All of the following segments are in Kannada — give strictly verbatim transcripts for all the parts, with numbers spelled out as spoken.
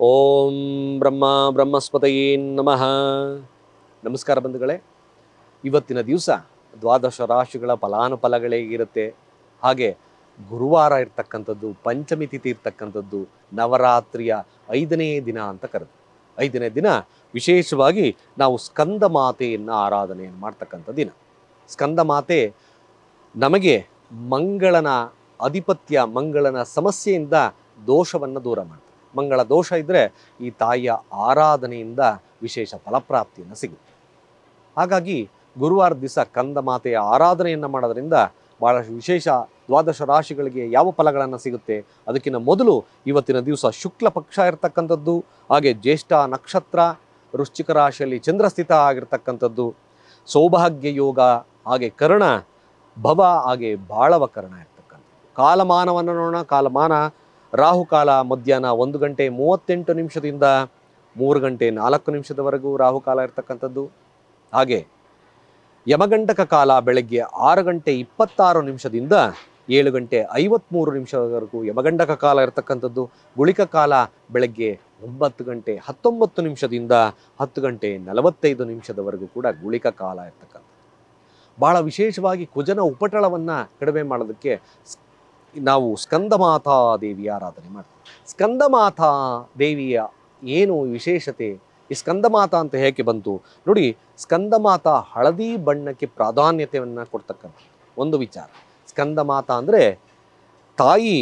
ಓಂ ಬ್ರಹ್ಮ ಬ್ರಹ್ಮಸ್ಪತಯೇ ನಮಃ. ನಮಸ್ಕಾರ ಬಂಧುಗಳೇ. ಇವತ್ತಿನ ದಿವಸ ದ್ವಾದಶ ರಾಶಿಗಳ ಫಲಾನುಫಲಗಳೇಗಿರುತ್ತೆ, ಹಾಗೆ ಗುರುವಾರ ಇರ್ತಕ್ಕಂಥದ್ದು, ಪಂಚಮಿ ತಿಥಿ ಇರ್ತಕ್ಕಂಥದ್ದು, ನವರಾತ್ರಿಯ ಐದನೇ ದಿನ ಅಂತ ಕರೆದು ಐದನೇ ದಿನ ವಿಶೇಷವಾಗಿ ನಾವು ಸ್ಕಂದ ಮಾತೆಯನ್ನು ಆರಾಧನೆಯನ್ನು ಮಾಡ್ತಕ್ಕಂಥ ದಿನ. ಸ್ಕಂದ ಮಾತೆ ನಮಗೆ ಮಂಗಳನ ಅಧಿಪತ್ಯ, ಮಂಗಳನ ಸಮಸ್ಯೆಯಿಂದ ದೋಷವನ್ನು ದೂರ ಮಾಡ್ತಾರೆ. ಮಂಗಳ ದೋಷ ಇದ್ದರೆ ಈ ತಾಯಿಯ ಆರಾಧನೆಯಿಂದ ವಿಶೇಷ ಫಲಪ್ರಾಪ್ತಿಯನ್ನು ಸಿಗುತ್ತೆ. ಹಾಗಾಗಿ ಗುರುವಾರ ದಿವಸ ಕಂದ ಮಾತೆಯ ಆರಾಧನೆಯನ್ನು ಮಾಡೋದ್ರಿಂದ ಭಾಳ ವಿಶೇಷ. ದ್ವಾದಶ ರಾಶಿಗಳಿಗೆ ಯಾವ ಫಲಗಳನ್ನು ಸಿಗುತ್ತೆ ಅದಕ್ಕಿಂತ ಮೊದಲು ಇವತ್ತಿನ ದಿವಸ ಶುಕ್ಲ ಪಕ್ಷ ಇರತಕ್ಕಂಥದ್ದು, ಹಾಗೆ ಜ್ಯೇಷ್ಠ ನಕ್ಷತ್ರ, ವೃಶ್ಚಿಕ ರಾಶಿಯಲ್ಲಿ ಚಂದ್ರಸ್ಥಿತ ಆಗಿರ್ತಕ್ಕಂಥದ್ದು, ಸೌಭಾಗ್ಯ ಯೋಗ, ಹಾಗೆ ಕರ್ಣ ಭವ, ಹಾಗೆ ಬಾಳವ ಕರ್ಣ ಇರ್ತಕ್ಕಂಥದ್ದು. ಕಾಲಮಾನವನ್ನು ನೋಡೋಣ. ಕಾಲಮಾನ ರಾಹುಕಾಲ ಮಧ್ಯಾಹ್ನ ಒಂದು ಗಂಟೆ ಮೂವತ್ತೆಂಟು ನಿಮಿಷದಿಂದ ಮೂರು ಗಂಟೆ ನಾಲ್ಕು ನಿಮಿಷದವರೆಗೂ ರಾಹುಕಾಲ ಇರ್ತಕ್ಕಂಥದ್ದು. ಹಾಗೆ ಯಮಗಂಟಕ ಕಾಲ ಬೆಳಗ್ಗೆ ಆರು ಗಂಟೆ ಇಪ್ಪತ್ತಾರು ನಿಮಿಷದಿಂದ ಏಳು ಗಂಟೆ ಐವತ್ತ್ಮೂರು ನಿಮಿಷದವರೆಗೂ ಯಮಗಂಟಕ ಕಾಲ ಇರ್ತಕ್ಕಂಥದ್ದು. ಗುಳಿಕ ಕಾಲ ಬೆಳಗ್ಗೆ ಒಂಬತ್ತು ಗಂಟೆ ಹತ್ತೊಂಬತ್ತು ನಿಮಿಷದಿಂದ ಹತ್ತು ಗಂಟೆ ನಲವತ್ತೈದು ನಿಮಿಷದವರೆಗೂ ಕೂಡ ಗುಳಿಕ ಕಾಲ ಇರ್ತಕ್ಕಂಥದ್ದು. ಭಾಳ ವಿಶೇಷವಾಗಿ ಕುಜನ ಉಪಟಳವನ್ನು ಕಡಿಮೆ ಮಾಡೋದಕ್ಕೆ ನಾವು ಸ್ಕಂದಮಾತಾ ದೇವಿಯ ಆರಾಧನೆ ಮಾಡ್ತೀವಿ. ಸ್ಕಂದಮಾತಾ ದೇವಿಯ ಏನು ವಿಶೇಷತೆ, ಈ ಸ್ಕಂದಮಾತಾ ಅಂತ ಹೇಗೆ ಬಂತು ನೋಡಿ. ಸ್ಕಂದಮಾತಾ ಹಳದಿ ಬಣ್ಣಕ್ಕೆ ಪ್ರಾಧಾನ್ಯತೆಯನ್ನು ಕೊಡ್ತಕ್ಕಂಥ ಒಂದು ವಿಚಾರ. ಸ್ಕಂದಮಾತಾ ಅಂದರೆ ತಾಯಿ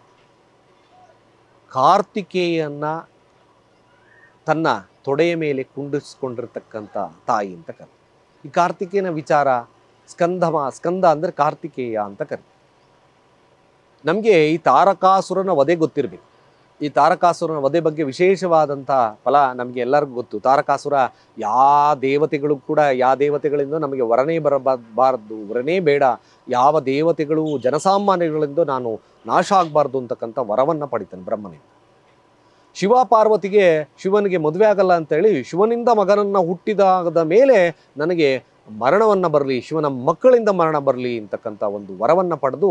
ಕಾರ್ತಿಕೇಯನ್ನ ತನ್ನ ತೊಡೆಯ ಮೇಲೆ ಕುಂಡಿಸ್ಕೊಂಡಿರ್ತಕ್ಕಂಥ ತಾಯಿ ಅಂತ ಕರೆ. ಈ ಕಾರ್ತಿಕೇಯನ ವಿಚಾರ ಸ್ಕಂದಮಾ ಸ್ಕಂದ ಅಂದರೆ ಕಾರ್ತಿಕೇಯ ಅಂತ ಕರೆ. ನಮಗೆ ಈ ತಾರಕಾಸುರನ ವಧೆ ಗೊತ್ತಿರಬೇಕು. ಈ ತಾರಕಾಸುರನ ವಧೆ ಬಗ್ಗೆ ವಿಶೇಷವಾದಂಥ ಫಲ ನಮಗೆ ಎಲ್ಲರಿಗೂ ಗೊತ್ತು. ತಾರಕಾಸುರ ಯಾವ ದೇವತೆಗಳು ಕೂಡ ಯಾವ ದೇವತೆಗಳಿಂದ ನಮಗೆ ವರನೇ ಬರಬಾರದು, ವರನೇ ಬೇಡ, ಯಾವ ದೇವತೆಗಳು ಜನಸಾಮಾನ್ಯಗಳಿಂದ ನಾನು ನಾಶ ಆಗಬಾರ್ದು ಅಂತಕ್ಕಂಥ ವರವನ್ನು ಪಡಿತಾನೆ ಬ್ರಹ್ಮನಿಂದ. ಶಿವ ಪಾರ್ವತಿಗೆ ಶಿವನಿಗೆ ಮದುವೆ ಆಗಲ್ಲ ಅಂತೇಳಿ ಶಿವನಿಂದ ಮಗನನ್ನು ಹುಟ್ಟಿದಾದ ಮೇಲೆ ನನಗೆ ಮರಣವನ್ನು ಬರಲಿ, ಶಿವನ ಮಕ್ಕಳಿಂದ ಮರಣ ಬರಲಿ ಅಂತಕ್ಕಂಥ ಒಂದು ವರವನ್ನು ಪಡೆದು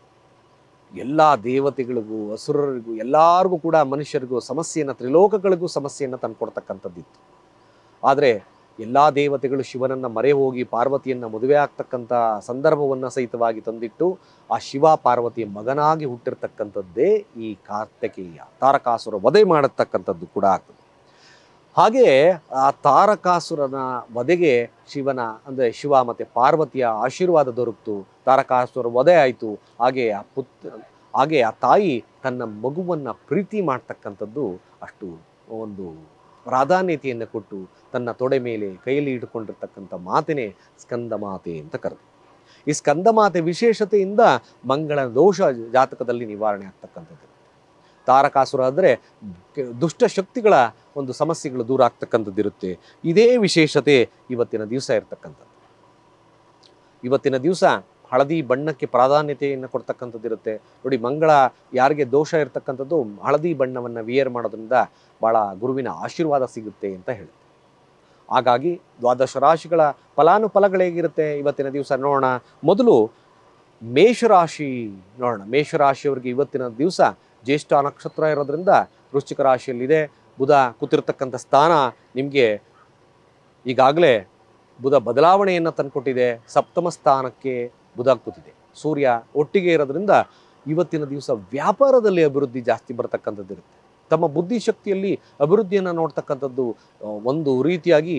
ಎಲ್ಲ ದೇವತೆಗಳಿಗೂ ಅಸುರರಿಗೂ ಎಲ್ಲರಿಗೂ ಕೂಡ ಮನುಷ್ಯರಿಗೂ ಸಮಸ್ಯೆಯನ್ನು, ತ್ರಿಲೋಕಗಳಿಗೂ ಸಮಸ್ಯೆಯನ್ನು ತಂದುಕೊಡ್ತಕ್ಕಂಥದ್ದಿತ್ತು. ಆದರೆ ಎಲ್ಲ ದೇವತೆಗಳು ಶಿವನನ್ನು ಮರೆ ಹೋಗಿ ಪಾರ್ವತಿಯನ್ನು ಮದುವೆ ಆಗ್ತಕ್ಕಂಥ ಸಂದರ್ಭವನ್ನು ಸಹಿತವಾಗಿ ತಂದಿಟ್ಟು ಆ ಶಿವ ಪಾರ್ವತಿಯ ಮಗನಾಗಿ ಹುಟ್ಟಿರ್ತಕ್ಕಂಥದ್ದೇ ಈ ಕಾರ್ತಿಕೇಯ. ತಾರಕಾಸುರ ವಧೆ ಮಾಡತಕ್ಕಂಥದ್ದು ಕೂಡ ಆಗ್ತದೆ. ಹಾಗೆ ಆ ತಾರಕಾಸುರನ ವಧೆಗೆ ಶಿವನ ಅಂದರೆ ಶಿವ ಮತ್ತು ಪಾರ್ವತಿಯ ಆಶೀರ್ವಾದ ದೊರಕಿತು. ತಾರಕಾಸುರ ವಧೆ ಆಯಿತು. ಹಾಗೆ ಆ ಪುತ್ರ ಹಾಗೆ ಆ ತಾಯಿ ತನ್ನ ಮಗುವನ್ನು ಪ್ರೀತಿ ಮಾಡ್ತಕ್ಕಂಥದ್ದು ಅಷ್ಟು ಒಂದು ಪ್ರಾಧಾನ್ಯತೆಯನ್ನು ಕೊಟ್ಟು ತನ್ನ ತೊಡೆ ಮೇಲೆ ಕೈಯಲ್ಲಿ ಇಟ್ಟುಕೊಂಡಿರ್ತಕ್ಕಂಥ ಮಾತೆನೇ ಸ್ಕಂದ ಮಾತೆ ಅಂತ ಕರೆದು. ಈ ಸ್ಕಂದ ಮಾತೆ ವಿಶೇಷತೆಯಿಂದ ಮಂಗಳ ದೋಷ ಜಾತಕದಲ್ಲಿ ನಿವಾರಣೆ ಆಗ್ತಕ್ಕಂಥದ್ದು. ತಾರಕಾಸುರ ಅಂದರೆ ದುಷ್ಟಶಕ್ತಿಗಳ ಒಂದು ಸಮಸ್ಯೆಗಳು ದೂರ ಆಗ್ತಕ್ಕಂಥದ್ದು ಇರುತ್ತೆ. ಇದೇ ವಿಶೇಷತೆ ಇವತ್ತಿನ ದಿವಸ ಇರತಕ್ಕಂಥದ್ದು. ಇವತ್ತಿನ ದಿವಸ ಹಳದಿ ಬಣ್ಣಕ್ಕೆ ಪ್ರಾಧಾನ್ಯತೆಯನ್ನು ಕೊಡ್ತಕ್ಕಂಥದ್ದು ಇರುತ್ತೆ ನೋಡಿ. ಮಂಗಳ ಯಾರಿಗೆ ದೋಷ ಇರ್ತಕ್ಕಂಥದ್ದು ಹಳದಿ ಬಣ್ಣವನ್ನು ವಿಯರ್ ಮಾಡೋದ್ರಿಂದ ಭಾಳ ಗುರುವಿನ ಆಶೀರ್ವಾದ ಸಿಗುತ್ತೆ ಅಂತ ಹೇಳುತ್ತೆ. ಹಾಗಾಗಿ ದ್ವಾದಶ ರಾಶಿಗಳ ಫಲಾನುಫಲಗಳೇಗಿರುತ್ತೆ ಇವತ್ತಿನ ದಿವಸ ನೋಡೋಣ. ಮೊದಲು ಮೇಷರಾಶಿ ನೋಡೋಣ. ಮೇಷರಾಶಿಯವರಿಗೆ ಇವತ್ತಿನ ದಿವಸ ಜ್ಯೇಷ್ಠ ನಕ್ಷತ್ರ ಇರೋದ್ರಿಂದ ವೃಶ್ಚಿಕ ರಾಶಿಯಲ್ಲಿದೆ. ಬುಧ ಕೂತಿರ್ತಕ್ಕಂಥ ಸ್ಥಾನ ನಿಮಗೆ ಈಗಾಗಲೇ ಬುಧ ಬದಲಾವಣೆಯನ್ನು ತಂದುಕೊಟ್ಟಿದೆ. ಸಪ್ತಮ ಸ್ಥಾನಕ್ಕೆ ಬುಧ ಕೂತಿದೆ. ಸೂರ್ಯ ಒಟ್ಟಿಗೆ ಇರೋದ್ರಿಂದ ಇವತ್ತಿನ ದಿವಸ ವ್ಯಾಪಾರದಲ್ಲಿ ಅಭಿವೃದ್ಧಿ ಜಾಸ್ತಿ ಬರ್ತಕ್ಕಂಥದ್ದು ಇರುತ್ತೆ. ತಮ್ಮ ಬುದ್ಧಿಶಕ್ತಿಯಲ್ಲಿ ಅಭಿವೃದ್ಧಿಯನ್ನು ನೋಡ್ತಕ್ಕಂಥದ್ದು, ಒಂದು ರೀತಿಯಾಗಿ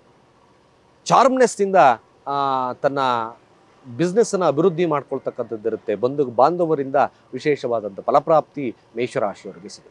ಚಾರ್ಮ್ನೆಸ್ಸಿಂದ ತನ್ನ ಬಿಸ್ನೆಸ್ಸನ್ನು ಅಭಿವೃದ್ಧಿ ಮಾಡ್ಕೊಳ್ತಕ್ಕಂಥದ್ದು ಇರುತ್ತೆ. ಬಂಧು ಬಾಂಧವರಿಂದ ವಿಶೇಷವಾದಂಥ ಫಲಪ್ರಾಪ್ತಿ ಮೇಷರಾಶಿಯವರಿಗೆ ಸಿಗುತ್ತೆ.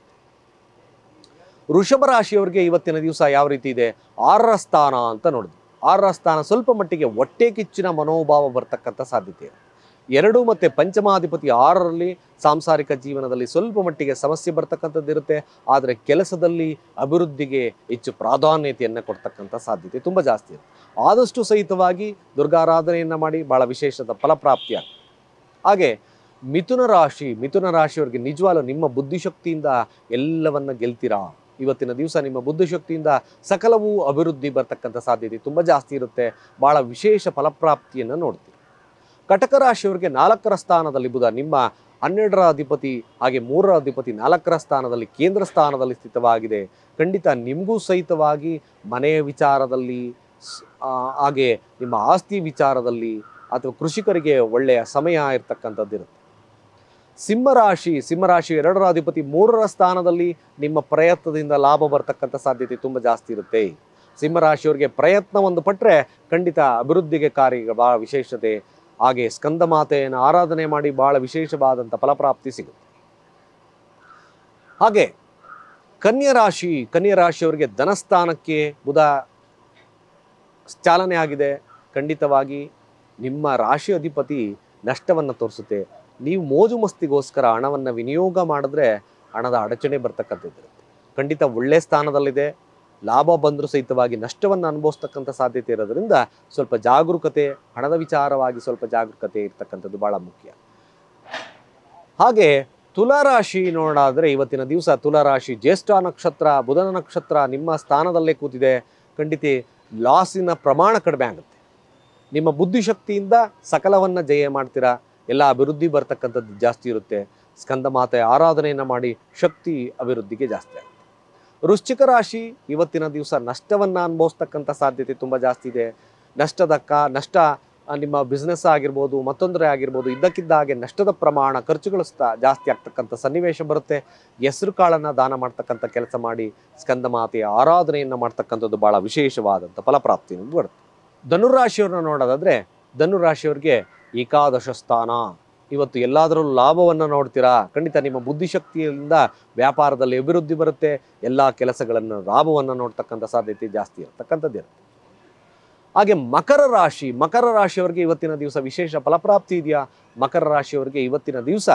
ವೃಷಭ ರಾಶಿಯವರಿಗೆ ಇವತ್ತಿನ ದಿವಸ ಯಾವ ರೀತಿ ಇದೆ, ಆರರ ಸ್ಥಾನ ಅಂತ ನೋಡಿದ್ವಿ. ಆರರ ಸ್ಥಾನ ಸ್ವಲ್ಪ ಮಟ್ಟಿಗೆ ಹೊಟ್ಟೆ ಕಿಚ್ಚಿನ ಮನೋಭಾವ ಬರ್ತಕ್ಕಂಥ ಸಾಧ್ಯತೆ ಇದೆ. ಎರಡು ಮತ್ತು ಪಂಚಮಾಧಿಪತಿ ಆರರಲ್ಲಿ ಸಾಂಸಾರಿಕ ಜೀವನದಲ್ಲಿ ಸ್ವಲ್ಪ ಮಟ್ಟಿಗೆ ಸಮಸ್ಯೆ ಬರ್ತಕ್ಕಂಥದ್ದು ಇರುತ್ತೆ. ಆದರೆ ಕೆಲಸದಲ್ಲಿ ಅಭಿವೃದ್ಧಿಗೆ ಹೆಚ್ಚು ಪ್ರಾಧಾನ್ಯತೆಯನ್ನು ಕೊಡ್ತಕ್ಕಂಥ ಸಾಧ್ಯತೆ ತುಂಬ ಜಾಸ್ತಿ ಇದೆ. ಆದಷ್ಟು ಸಹಿತವಾಗಿ ದುರ್ಗಾರಾಧನೆಯನ್ನು ಮಾಡಿ ಭಾಳ ವಿಶೇಷದ ಫಲಪ್ರಾಪ್ತಿಯಾಗುತ್ತೆ. ಹಾಗೆ ಮಿಥುನ ರಾಶಿ ಮಿಥುನ ರಾಶಿಯವರಿಗೆ ನಿಜವಾಗ್ಲೂ ನಿಮ್ಮ ಬುದ್ಧಿಶಕ್ತಿಯಿಂದ ಎಲ್ಲವನ್ನ ಗೆಲ್ತೀರಾ. ಇವತ್ತಿನ ದಿವಸ ನಿಮ್ಮ ಬುದ್ಧಿಶಕ್ತಿಯಿಂದ ಸಕಲವೂ ಅಭಿವೃದ್ಧಿ ಬರ್ತಕ್ಕಂಥ ಸಾಧ್ಯತೆ ತುಂಬ ಜಾಸ್ತಿ ಇರುತ್ತೆ. ಭಾಳ ವಿಶೇಷ ಫಲಪ್ರಾಪ್ತಿಯನ್ನು ನೋಡ್ತೀವಿ. ಕಟಕ ರಾಶಿಯವರಿಗೆ ನಾಲ್ಕರ ಸ್ಥಾನದಲ್ಲಿ ಬುಧ ನಿಮ್ಮ ಹನ್ನೆರಡರ ಅಧಿಪತಿ ಹಾಗೆ ಮೂರರ ಅಧಿಪತಿ ನಾಲ್ಕರ ಸ್ಥಾನದಲ್ಲಿ ಕೇಂದ್ರ ಸ್ಥಾನದಲ್ಲಿ ಸ್ಥಿತವಾಗಿದೆ. ಖಂಡಿತ ನಿಮಗೂ ಸಹಿತವಾಗಿ ಮನೆಯ ವಿಚಾರದಲ್ಲಿ ಹಾಗೆ ನಿಮ್ಮ ಆಸ್ತಿ ವಿಚಾರದಲ್ಲಿ ಅಥವಾ ಕೃಷಿಕರಿಗೆ ಒಳ್ಳೆಯ ಸಮಯ ಇರ್ತಕ್ಕಂಥದ್ದಿರುತ್ತೆ. ಸಿಂಹರಾಶಿ ಸಿಂಹರಾಶಿ ಎರಡರ ಅಧಿಪತಿ ಮೂರರ ಸ್ಥಾನದಲ್ಲಿ ನಿಮ್ಮ ಪ್ರಯತ್ನದಿಂದ ಲಾಭ ಬರ್ತಕ್ಕಂಥ ಸಾಧ್ಯತೆ ತುಂಬ ಜಾಸ್ತಿ ಇರುತ್ತೆ. ಸಿಂಹರಾಶಿಯವರಿಗೆ ಪ್ರಯತ್ನ ಒಂದು ಪಟ್ಟರೆ ಖಂಡಿತ ಅಭಿವೃದ್ಧಿಗೆ ಕಾರ್ಯ ಭಾಳ ವಿಶೇಷತೆ ಹಾಗೆ ಸ್ಕಂದ ಮಾತೆಯನ್ನು ಆರಾಧನೆ ಮಾಡಿ ಭಾಳ ವಿಶೇಷವಾದಂಥ ಫಲಪ್ರಾಪ್ತಿ ಸಿಗುತ್ತೆ. ಹಾಗೆ ಕನ್ಯಾ ರಾಶಿ ಕನ್ಯಾ ರಾಶಿಯವರಿಗೆ ಧನಸ್ಥಾನಕ್ಕೆ ಬುಧ ಚಾಲನೆ ಆಗಿದೆ. ಖಂಡಿತವಾಗಿ ನಿಮ್ಮ ರಾಶಿ ಅಧಿಪತಿ ನಷ್ಟವನ್ನು ತೋರಿಸುತ್ತೆ. ನೀವು ಮೋಜು ಮಸ್ತಿಗೋಸ್ಕರ ಹಣವನ್ನು ವಿನಿಯೋಗ ಮಾಡಿದ್ರೆ ಹಣದ ಅಡಚಣೆ ಬರ್ತಕ್ಕಂಥದ್ದಿರುತ್ತೆ. ಖಂಡಿತ ಒಳ್ಳೆಯ ಸ್ಥಾನದಲ್ಲಿದೆ. ಲಾಭ ಬಂದರೂ ಸಹಿತವಾಗಿ ನಷ್ಟವನ್ನು ಅನುಭವಿಸ್ತಕ್ಕಂಥ ಸಾಧ್ಯತೆ ಇರೋದ್ರಿಂದ ಸ್ವಲ್ಪ ಜಾಗರೂಕತೆ, ಹಣದ ವಿಚಾರವಾಗಿ ಸ್ವಲ್ಪ ಜಾಗರೂಕತೆ ಇರ್ತಕ್ಕಂಥದ್ದು ಭಾಳ ಮುಖ್ಯ. ಹಾಗೆ ತುಲಾರಾಶಿ ನೋಡಾದರೆ ಇವತ್ತಿನ ದಿವಸ ತುಲಾರಾಶಿ ಜ್ಯೇಷ್ಠ ನಕ್ಷತ್ರ ಬುಧನ ನಕ್ಷತ್ರ ನಿಮ್ಮ ಸ್ಥಾನದಲ್ಲೇ ಕೂತಿದೆ. ಖಂಡಿತ ಲಾಸಿನ ಪ್ರಮಾಣ ಕಡಿಮೆ ಆಗುತ್ತೆ. ನಿಮ್ಮ ಬುದ್ಧಿಶಕ್ತಿಯಿಂದ ಸಕಲವನ್ನು ಜಯ ಮಾಡ್ತೀರಾ. ಎಲ್ಲ ಅಭಿವೃದ್ಧಿ ಬರ್ತಕ್ಕಂಥದ್ದು ಜಾಸ್ತಿ ಇರುತ್ತೆ. ಸ್ಕಂದ ಮಾತೆ ಆರಾಧನೆಯನ್ನು ಮಾಡಿ ಶಕ್ತಿ ಅಭಿವೃದ್ಧಿಗೆ ಜಾಸ್ತಿ ಆಗುತ್ತೆ. ವೃಶ್ಚಿಕ ರಾಶಿ ಇವತ್ತಿನ ದಿವಸ ನಷ್ಟವನ್ನು ಅನುಭವಿಸ್ತಕ್ಕಂಥ ಸಾಧ್ಯತೆ ತುಂಬ ಜಾಸ್ತಿ ಇದೆ. ನಷ್ಟದಕ್ಕ ನಷ್ಟ ನಿಮ್ಮ ಬಿಸ್ನೆಸ್ ಆಗಿರ್ಬೋದು, ಮತ್ತೊಂದರೆ ಆಗಿರ್ಬೋದು, ಇದ್ದಕ್ಕಿದ್ದ ಹಾಗೆ ನಷ್ಟದ ಪ್ರಮಾಣ ಖರ್ಚುಗಳು ಜಾಸ್ತಿ ಆಗ್ತಕ್ಕಂಥ ಸನ್ನಿವೇಶ ಬರುತ್ತೆ. ಹೆಸರು ಕಾಳನ್ನು ದಾನ ಮಾಡ್ತಕ್ಕಂಥ ಕೆಲಸ ಮಾಡಿ ಸ್ಕಂದ ಮಾತೆಯ ಆರಾಧನೆಯನ್ನು ಮಾಡ್ತಕ್ಕಂಥದ್ದು ಭಾಳ ವಿಶೇಷವಾದಂಥ ಫಲಪ್ರಾಪ್ತಿಯನ್ನು ಬರುತ್ತೆ. ಧನುರಾಶಿಯವ್ರನ್ನ ನೋಡೋದಾದರೆ ಧನುರಾಶಿಯವ್ರಿಗೆ ಏಕಾದಶ ಸ್ಥಾನ. ಇವತ್ತು ಎಲ್ಲಾದರಲ್ಲೂ ಲಾಭವನ್ನು ನೋಡ್ತೀರಾ. ಖಂಡಿತ ನಿಮ್ಮ ಬುದ್ಧಿಶಕ್ತಿಯಿಂದ ವ್ಯಾಪಾರದಲ್ಲಿ ಅಭಿವೃದ್ಧಿ ಬರುತ್ತೆ. ಎಲ್ಲ ಕೆಲಸಗಳನ್ನು ಲಾಭವನ್ನು ನೋಡ್ತಕ್ಕಂಥ ಸಾಧ್ಯತೆ ಜಾಸ್ತಿ ಇರತಕ್ಕಂಥದ್ದು ಇರುತ್ತೆ. ಹಾಗೆ ಮಕರ ರಾಶಿ ಮಕರ ರಾಶಿಯವರಿಗೆ ಇವತ್ತಿನ ದಿವಸ ವಿಶೇಷ ಫಲಪ್ರಾಪ್ತಿ ಇದೆಯಾ? ಮಕರ ರಾಶಿಯವರಿಗೆ ಇವತ್ತಿನ ದಿವಸ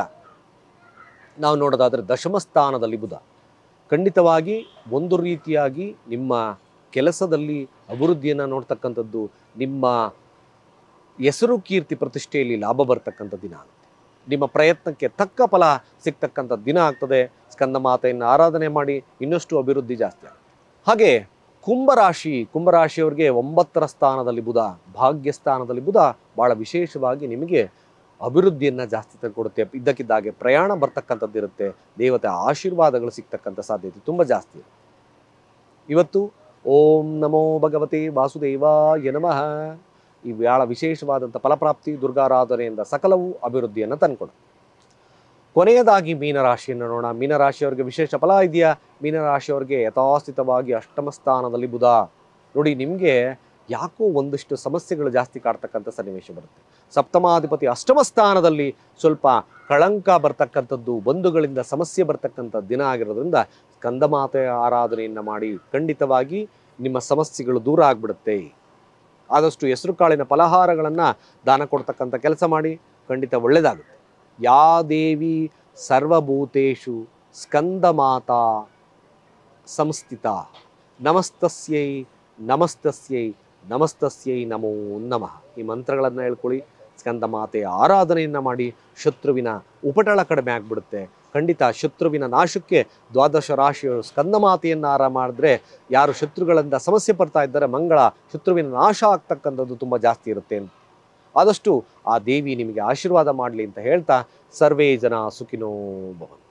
ನಾವು ನೋಡೋದಾದರೆ ದಶಮ ಸ್ಥಾನದಲ್ಲಿ ಬುಧ. ಖಂಡಿತವಾಗಿ ಒಂದು ರೀತಿಯಾಗಿ ನಿಮ್ಮ ಕೆಲಸದಲ್ಲಿ ಅಭಿವೃದ್ಧಿಯನ್ನು ನೋಡ್ತಕ್ಕಂಥದ್ದು, ನಿಮ್ಮ ಹೆಸರು ಕೀರ್ತಿ ಪ್ರತಿಷ್ಠೆಯಲ್ಲಿ ಲಾಭ ಬರ್ತಕ್ಕಂಥ ದಿನ ಆಗುತ್ತೆ. ನಿಮ್ಮ ಪ್ರಯತ್ನಕ್ಕೆ ತಕ್ಕ ಫಲ ಸಿಗ್ತಕ್ಕಂಥ ದಿನ ಆಗ್ತದೆ. ಸ್ಕಂದ ಮಾತೆಯನ್ನು ಆರಾಧನೆ ಮಾಡಿ ಇನ್ನಷ್ಟು ಅಭಿವೃದ್ಧಿ ಜಾಸ್ತಿ ಆಗುತ್ತೆ. ಹಾಗೆ ಕುಂಭರಾಶಿ ಕುಂಭರಾಶಿಯವರಿಗೆ ಒಂಬತ್ತರ ಸ್ಥಾನದಲ್ಲಿ ಬುಧ, ಭಾಗ್ಯ ಸ್ಥಾನದಲ್ಲಿ ಬುಧ ಭಾಳ ವಿಶೇಷವಾಗಿ ನಿಮಗೆ ಅಭಿವೃದ್ಧಿಯನ್ನು ಜಾಸ್ತಿ ತಂದುಕೊಡುತ್ತೆ. ಇದ್ದಕ್ಕಿದ್ದಾಗೆ ಪ್ರಯಾಣ ಬರ್ತಕ್ಕಂಥದ್ದು ಇರುತ್ತೆ. ದೇವತೆ ಆಶೀರ್ವಾದಗಳು ಸಿಗ್ತಕ್ಕಂಥ ಸಾಧ್ಯತೆ ತುಂಬ ಜಾಸ್ತಿ ಇರುತ್ತೆ. ಇವತ್ತು ಓಂ ನಮೋ ಭಗವತೆ ವಾಸುದೇವಾಯ ನಮಃ ಈ ಭಾಳ ವಿಶೇಷವಾದಂಥ ಫಲಪ್ರಾಪ್ತಿ ದುರ್ಗಾರಾಧನೆಯಿಂದ ಸಕಲವೂ ಅಭಿವೃದ್ಧಿಯನ್ನು ತಂದುಕೊಡುತ್ತೆ. ಕೊನೆಯದಾಗಿ ಮೀನರಾಶಿಯನ್ನು ನೋಡೋಣ. ಮೀನರಾಶಿಯವರಿಗೆ ವಿಶೇಷ ಫಲ ಇದೆಯಾ? ಮೀನರಾಶಿಯವರಿಗೆ ಯಥಾಸ್ಥಿತವಾಗಿ ಅಷ್ಟಮ ಸ್ಥಾನದಲ್ಲಿ ಬುಧ. ನೋಡಿ, ನಿಮಗೆ ಯಾಕೋ ಒಂದಿಷ್ಟು ಸಮಸ್ಯೆಗಳು ಜಾಸ್ತಿ ಕಾಡ್ತಕ್ಕಂಥ ಸನ್ನಿವೇಶ ಬರುತ್ತೆ. ಸಪ್ತಮಾಧಿಪತಿ ಅಷ್ಟಮ ಸ್ಥಾನದಲ್ಲಿ ಸ್ವಲ್ಪ ಕಳಂಕ ಬರ್ತಕ್ಕಂಥದ್ದು, ಬಂಧುಗಳಿಂದ ಸಮಸ್ಯೆ ಬರ್ತಕ್ಕಂಥ ದಿನ ಆಗಿರೋದ್ರಿಂದ ಸ್ಕಂದಮಾತೆಯ ಆರಾಧನೆಯನ್ನು ಮಾಡಿ ಖಂಡಿತವಾಗಿ ನಿಮ್ಮ ಸಮಸ್ಯೆಗಳು ದೂರ ಆಗಿಬಿಡುತ್ತೆ. ಆದಷ್ಟು ಹೆಸರು ಕಾಳಿನ ಫಲಹಾರಗಳನ್ನು ದಾನ ಕೊಡ್ತಕ್ಕಂಥ ಕೆಲಸ ಮಾಡಿ, ಖಂಡಿತ ಒಳ್ಳೆಯದಾಗುತ್ತೆ. ಯಾ ದೇವಿ ಸರ್ವಭೂತೇಷು ಸ್ಕಂದ ಮಾತಾ ಸಂಸ್ಥಿತ ನಮಸ್ತಸ್ಯೈ ನಮಸ್ತಸ್ಯೈ ನಮಸ್ತಸ್ಯೈ ನಮೋ ನಮಃ. ಈ ಮಂತ್ರಗಳನ್ನು ಹೇಳ್ಕೊಳ್ಳಿ. ಸ್ಕಂದ ಮಾತೆಯ ಆರಾಧನೆಯನ್ನು ಮಾಡಿ ಶತ್ರುವಿನ ಉಪಟಳ ಕಡಿಮೆ ಆಗಿಬಿಡುತ್ತೆ. ಖಂಡಿತ ಶತ್ರುವಿನ ನಾಶಕ್ಕೆ ದ್ವಾದಶ ರಾಶಿಯವರು ಸ್ಕಂದ ಮಾತೆಯನ್ನು ಆರ ಮಾಡಿದ್ರೆ ಯಾರು ಶತ್ರುಗಳಿಂದ ಸಮಸ್ಯೆ ಪಡ್ತಾ ಇದ್ದಾರೆ ಮಂಗಳ ಶತ್ರುವಿನ ನಾಶ ಆಗ್ತಕ್ಕಂಥದ್ದು ತುಂಬ ಜಾಸ್ತಿ ಇರುತ್ತೆ. ಆದಷ್ಟು ಆ ದೇವಿ ನಿಮಗೆ ಆಶೀರ್ವಾದ ಮಾಡಲಿ ಅಂತ ಹೇಳ್ತಾ ಸರ್ವೇ ಜನ ಸುಖಿನೋ ಭವಂತು.